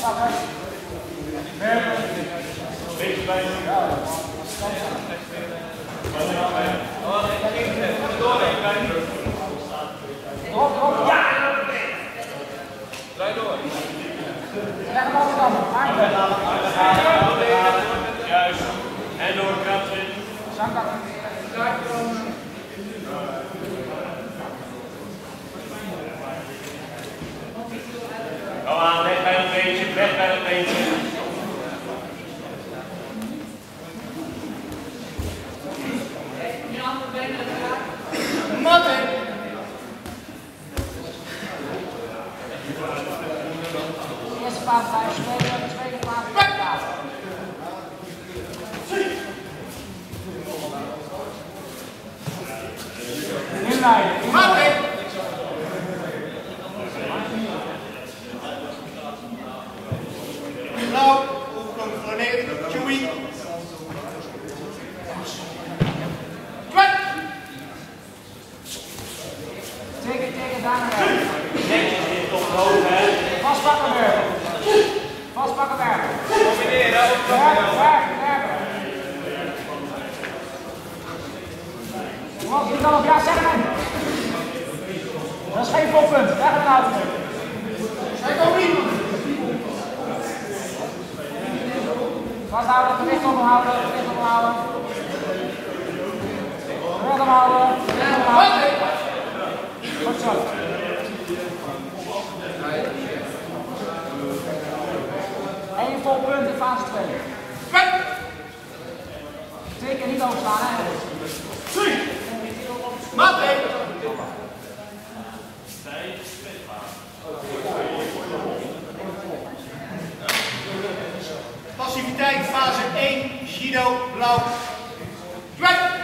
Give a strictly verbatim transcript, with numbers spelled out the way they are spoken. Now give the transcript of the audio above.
Beetje bij ja. Drop, drop, ja! Draai door. Leg hem over dan. Juist. En door kracht in. Zanka. Kom aan, weg bij het beentje, weg bij het beentje. Matte! Eerste paard bij spelen, tweede paard bij paard. Inleiden. Matte! Blauw, overkomen geplaneerd, Chewie. Tegen, tegen, daarna weg. Netjes dit op hoog, hè. Vastpakken werken. Vastpakken werken. Combineren, ook Werken, werken, werken. Wat, je kan op ja zeggen men. Dat is geen volpunt. Weg met de auto. Hij komt niet. Vasthouden, gewicht ophouden, gewicht ophouden. Gewicht ophouden, gewicht ophouden. Goed zo. Eén vol punt in fase twee. Twee keer niet overslaan, hè? Matte! Passiviteit fase één, Shido, blauw.